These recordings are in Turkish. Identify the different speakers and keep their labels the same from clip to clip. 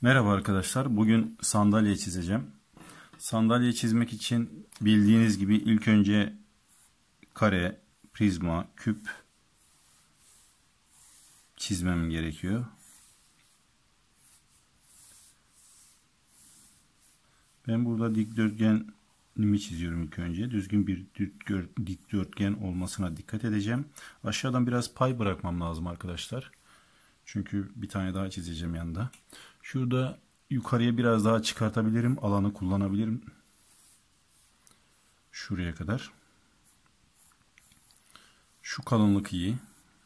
Speaker 1: Merhaba arkadaşlar. Bugün sandalye çizeceğim. Sandalye çizmek için bildiğiniz gibi ilk önce kare, prizma, küp çizmem gerekiyor. Ben burada dikdörtgenimi çiziyorum ilk önce. Düzgün bir dikdörtgen olmasına dikkat edeceğim. Aşağıdan biraz pay bırakmam lazım arkadaşlar. Çünkü bir tane daha çizeceğim yanında. Şurada yukarıya biraz daha çıkartabilirim. Alanı kullanabilirim. Şuraya kadar. Şu kalınlık iyi.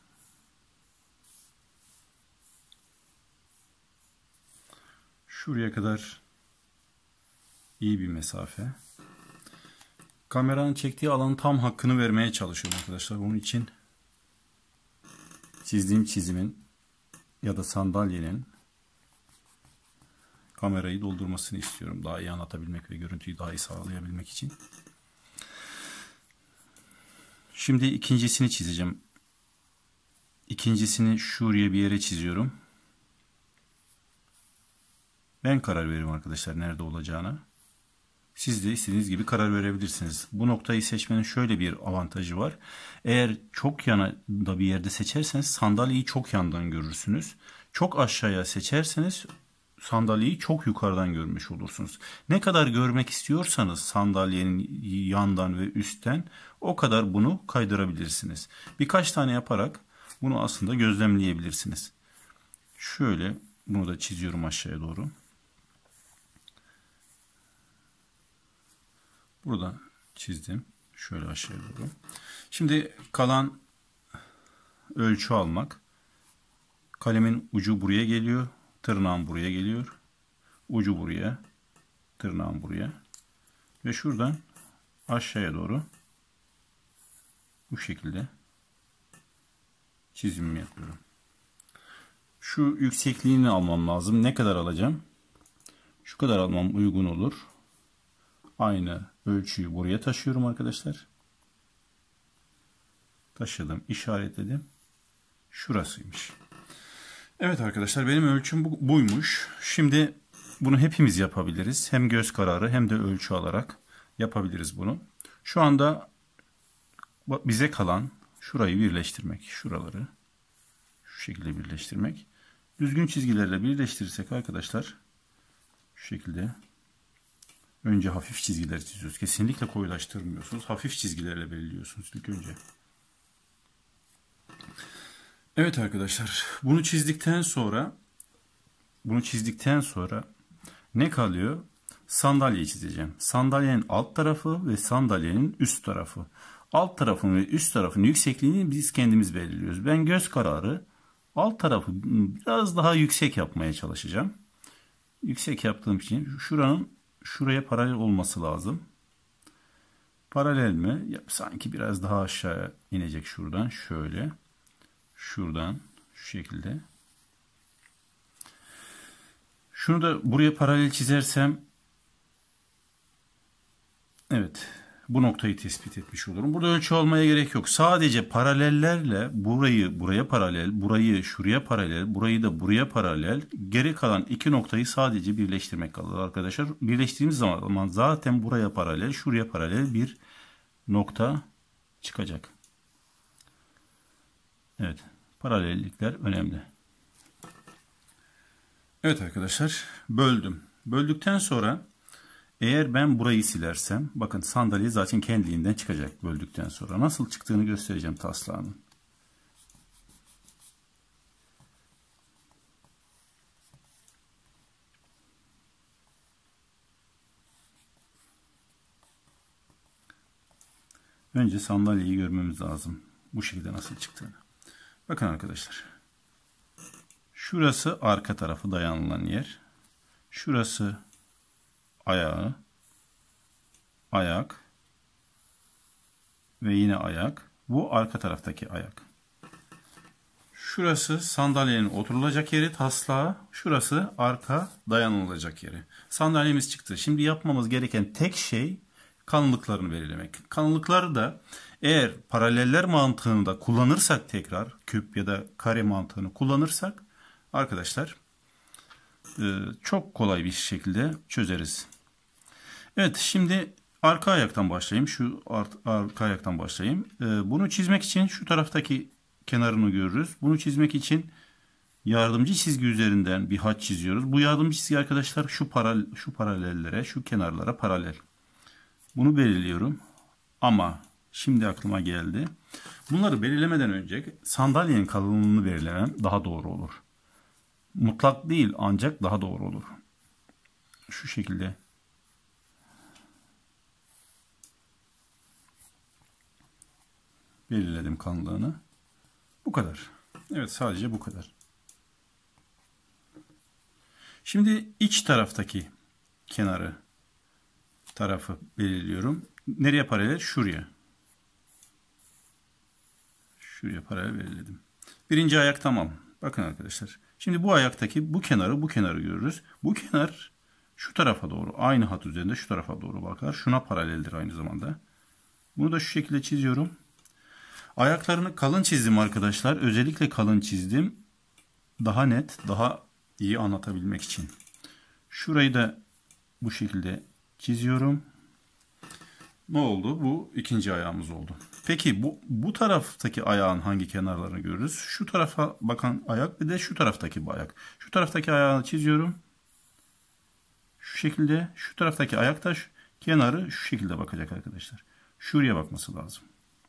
Speaker 1: Şuraya kadar iyi bir mesafe. Kameranın çektiği alanın tam hakkını vermeye çalışıyorum arkadaşlar. Onun için çizdiğim çizimin ya da sandalyenin kamerayı doldurmasını istiyorum. Daha iyi anlatabilmek ve görüntüyü daha iyi sağlayabilmek için. Şimdi ikincisini çizeceğim. İkincisini şuraya bir yere çiziyorum. Ben karar veririm arkadaşlar nerede olacağına. Siz de istediğiniz gibi karar verebilirsiniz. Bu noktayı seçmenin şöyle bir avantajı var. Eğer çok yana da bir yerde seçerseniz sandalyeyi çok yandan görürsünüz. Çok aşağıya seçerseniz sandalyeyi çok yukarıdan görmüş olursunuz. Ne kadar görmek istiyorsanız sandalyenin yandan ve üstten o kadar bunu kaydırabilirsiniz. Birkaç tane yaparak bunu aslında gözlemleyebilirsiniz. Şöyle bunu da çiziyorum aşağıya doğru. Burada çizdim. Şöyle aşağıya doğru. Şimdi kalan ölçü almak. Kalemin ucu buraya geliyor. Tırnağım buraya geliyor. Ucu buraya. Tırnağım buraya. Ve şuradan aşağıya doğru bu şekilde çizimimi yapıyorum. Şu yüksekliğini almam lazım. Ne kadar alacağım? Şu kadar almam uygun olur. Aynı ölçüyü buraya taşıyorum arkadaşlar. Taşıdım, işaretledim. Şurasıymış. Evet arkadaşlar benim ölçüm buymuş. Şimdi bunu hepimiz yapabiliriz. Hem göz kararı hem de ölçü alarak yapabiliriz bunu. Şu anda bize kalan şurayı birleştirmek. Şuraları şu şekilde birleştirmek. Düzgün çizgilerle birleştirirsek arkadaşlar şu şekilde önce hafif çizgiler çiziyoruz. Kesinlikle koyulaştırmıyorsunuz. Hafif çizgilerle belirliyorsunuz ilk önce. Evet arkadaşlar, bunu çizdikten sonra ne kalıyor? Sandalyeyi çizeceğim. Sandalyenin alt tarafı ve sandalyenin üst tarafı. Alt tarafın ve üst tarafın yüksekliğini biz kendimiz belirliyoruz. Ben göz kararı alt tarafı biraz daha yüksek yapmaya çalışacağım. Yüksek yaptığım için şuraya paralel olması lazım. Paralel mi? Sanki biraz daha aşağıya inecek şuradan. Şöyle. Şuradan şu şekilde. Şunu da buraya paralel çizersem evet bu noktayı tespit etmiş olurum. Burada ölçü almaya gerek yok. Sadece paralellerle burayı buraya paralel, burayı şuraya paralel, burayı da buraya paralel, geri kalan iki noktayı sadece birleştirmek kalır arkadaşlar. Birleştirdiğimiz zaman zaten buraya paralel, şuraya paralel bir nokta çıkacak. Evet. Paralellikler önemli. Evet arkadaşlar böldüm. Böldükten sonra eğer ben burayı silersem bakın sandalye zaten kendiliğinden çıkacak böldükten sonra. Nasıl çıktığını göstereceğim taslağının. Önce sandalyeyi görmemiz lazım. Bu şekilde nasıl çıktığını. Bakın arkadaşlar. Şurası arka tarafı dayanılan yer. Şurası ayağı. Ayak. Ve yine ayak. Bu arka taraftaki ayak. Şurası sandalyenin oturulacak yeri, taslağı. Şurası arka dayanılacak yeri. Sandalyemiz çıktı. Şimdi yapmamız gereken tek şey kalınlıklarını belirlemek. Kalınlıkları da eğer paraleller mantığını da kullanırsak tekrar küp ya da kare mantığını kullanırsak arkadaşlar çok kolay bir şekilde çözeriz. Evet, şimdi arka ayaktan başlayayım. Şu arka ayaktan başlayayım. Bunu çizmek için şu taraftaki kenarını görürüz. Bunu çizmek için yardımcı çizgi üzerinden bir haç çiziyoruz. Bu yardımcı çizgi arkadaşlar şu paralellere, şu kenarlara paralel. Bunu belirliyorum. Ama şimdi aklıma geldi. Bunları belirlemeden önce sandalyenin kalınlığını belirlemem daha doğru olur. Mutlak değil, ancak daha doğru olur. Şu şekilde. Belirledim kalınlığını. Bu kadar. Evet, sadece bu kadar. Şimdi iç taraftaki tarafı belirliyorum. Nereye paralel? Şuraya. Şuraya paralel belirledim. Birinci ayak tamam. Bakın arkadaşlar. Şimdi bu ayaktaki bu kenarı görürüz. Bu kenar şu tarafa doğru, aynı hat üzerinde şu tarafa doğru bakar. Şuna paraleldir aynı zamanda. Bunu da şu şekilde çiziyorum. Ayaklarını kalın çizdim arkadaşlar. Özellikle kalın çizdim. Daha net, daha iyi anlatabilmek için. Şurayı da bu şekilde çiziyorum. Ne oldu? Bu ikinci ayağımız oldu. Peki bu taraftaki ayağın hangi kenarlarını görürüz? Şu tarafa bakan ayak, bir de şu taraftaki bu ayak. Şu taraftaki ayağını çiziyorum. Şu şekilde. Şu taraftaki ayak da kenarı şu şekilde bakacak arkadaşlar. Şuraya bakması lazım.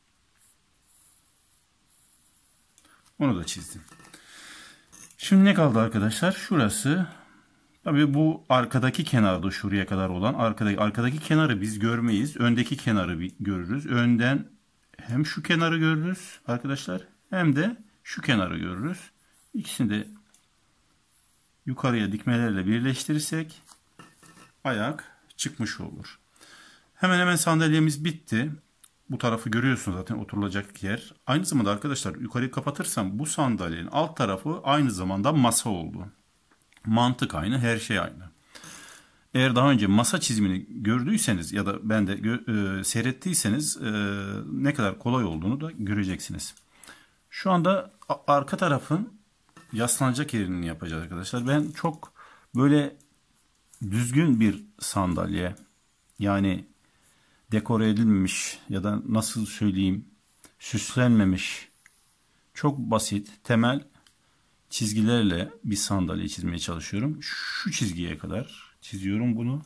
Speaker 1: Onu da çizdim. Şimdi ne kaldı arkadaşlar? Şurası. Tabii bu arkadaki kenarda şuraya kadar olan arkadaki kenarı biz görmeyiz. Öndeki kenarı görürüz. Önden hem şu kenarı görürüz arkadaşlar, hem de şu kenarı görürüz. İkisini de yukarıya dikmelerle birleştirirsek ayak çıkmış olur. Hemen hemen sandalyemiz bitti. Bu tarafı görüyorsunuz zaten, oturulacak yer. Aynı zamanda arkadaşlar yukarıyı kapatırsam bu sandalyenin alt tarafı aynı zamanda masa oldu. Mantık aynı, her şey aynı. Eğer daha önce masa çizimini gördüyseniz ya da ben de seyrettiyseniz ne kadar kolay olduğunu da göreceksiniz. Şu anda arka tarafın yaslanacak yerini yapacağız arkadaşlar. Ben çok böyle düzgün bir sandalye, yani dekore edilmemiş ya da nasıl söyleyeyim, süslenmemiş, çok basit temel çizgilerle bir sandalye çizmeye çalışıyorum. Şu çizgiye kadar çiziyorum bunu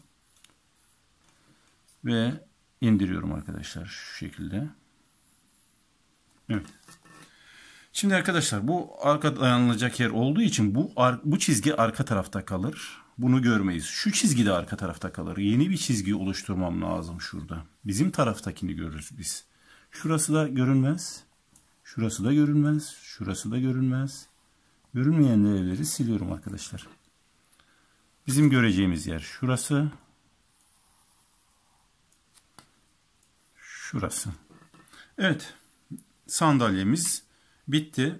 Speaker 1: ve indiriyorum arkadaşlar şu şekilde. Evet. Şimdi arkadaşlar bu arka dayanılacak yer olduğu için bu çizgi arka tarafta kalır. Bunu görmeyiz. Şu çizgi de arka tarafta kalır. Yeni bir çizgi oluşturmam lazım şurada. Bizim taraftakini görürüz biz. Şurası da görünmez. Şurası da görünmez. Şurası da görünmez. Görünmeyen yerleri siliyorum arkadaşlar. Bizim göreceğimiz yer şurası. Şurası. Evet. Sandalyemiz bitti.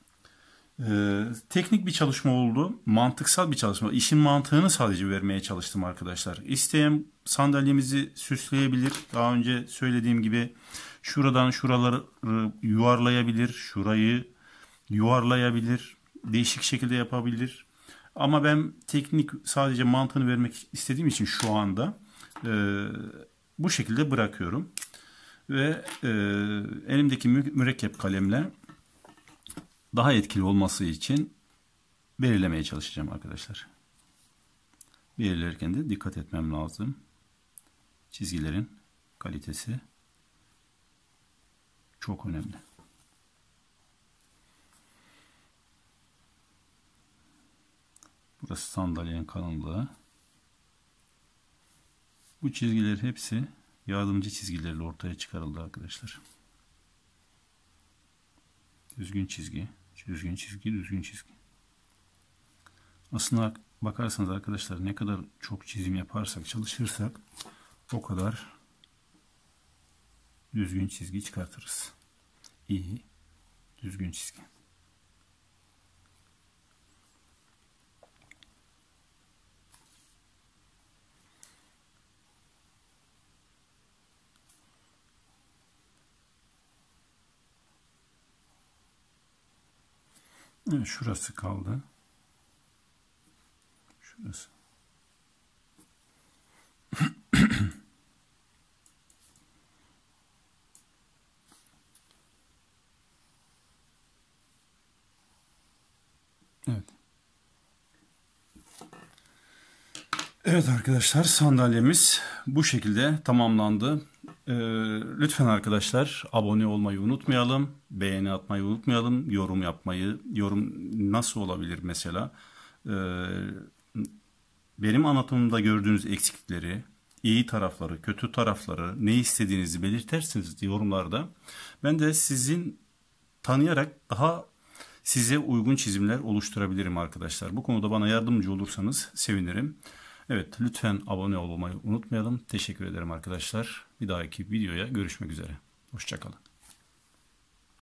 Speaker 1: Teknik bir çalışma oldu. Mantıksal bir çalışma. İşin mantığını sadece vermeye çalıştım arkadaşlar. İsteyen sandalyemizi süsleyebilir. Daha önce söylediğim gibi şuradan şuraları yuvarlayabilir. Şurayı yuvarlayabilir. Değişik şekilde yapabilir. Ama ben teknik sadece mantığını vermek istediğim için şu anda bu şekilde bırakıyorum. Ve elimdeki mürekkep kalemle daha etkili olması için belirlemeye çalışacağım arkadaşlar. Belirlerken de dikkat etmem lazım. Çizgilerin kalitesi çok önemli. Burası sandalyenin kalınlığı. Bu çizgiler hepsi yardımcı çizgilerle ortaya çıkarıldı arkadaşlar. Düzgün çizgi, düzgün çizgi, düzgün çizgi. Aslında bakarsanız arkadaşlar ne kadar çok çizim yaparsak, çalışırsak o kadar düzgün çizgi çıkartırız. İyi, düzgün çizgi. Evet, şurası kaldı. Şurası. Evet. Evet arkadaşlar, sandalyemiz bu şekilde tamamlandı. Lütfen arkadaşlar abone olmayı unutmayalım. Beğeni atmayı unutmayalım. Yorum yapmayı. Yorum nasıl olabilir mesela? Benim anlatımımda gördüğünüz eksiklikleri, iyi tarafları, kötü tarafları, ne istediğinizi belirtersiniz yorumlarda. Ben de sizin tanıyarak daha size uygun çizimler oluşturabilirim arkadaşlar. Bu konuda bana yardımcı olursanız sevinirim. Evet, lütfen abone olmayı unutmayalım. Teşekkür ederim arkadaşlar. Bir dahaki videoya görüşmek üzere. Hoşça kalın.